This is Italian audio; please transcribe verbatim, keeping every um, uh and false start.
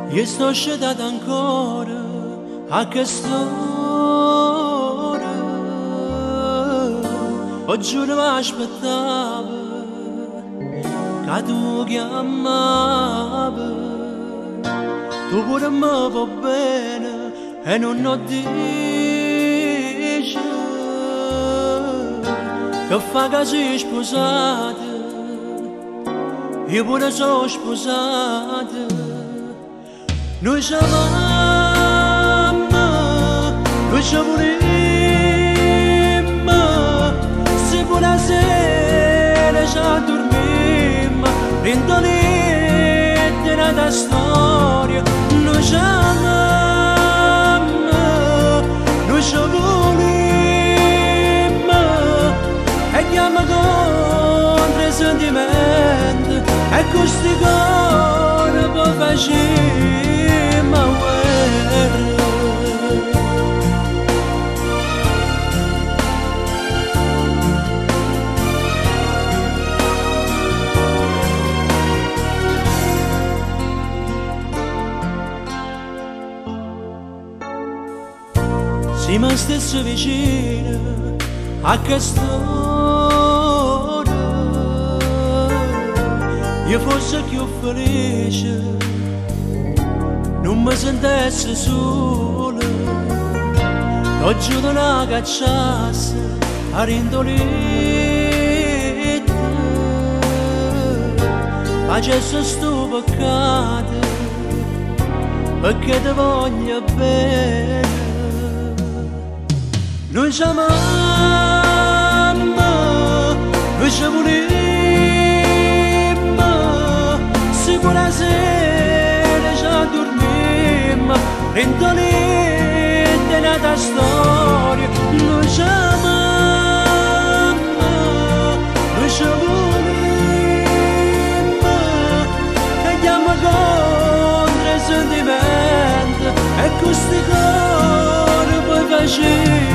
Io sto scedato ancora a quest'ora. Oggi non mi aspettavo che tu chiamavi. Tu pure mi va bene e non ho dici che fa che sei sposata. Io pure sono sposata. Noi ci amammo, noi ci volimmo, se pure sera ci addormimmo, rintoliti nella storia. Noi ci amammo, noi ci volimmo, e chiama contro i sentimenti, e questi cuori poi facciamo. Siamo stessi vicini a quest'ora. Io fossi più felice, non mi sentessi solo. Oggi non la cacciassi a rindolita, facessi sto peccato perché ti voglio bene. Noi ci amammo, noi ci volimmo, se pure sera ci addormimmo, rintoliti nella storia. Noi ci amammo, noi ci volimmo, e chiama contro i sentimenti, e questi cuori poi facciamo.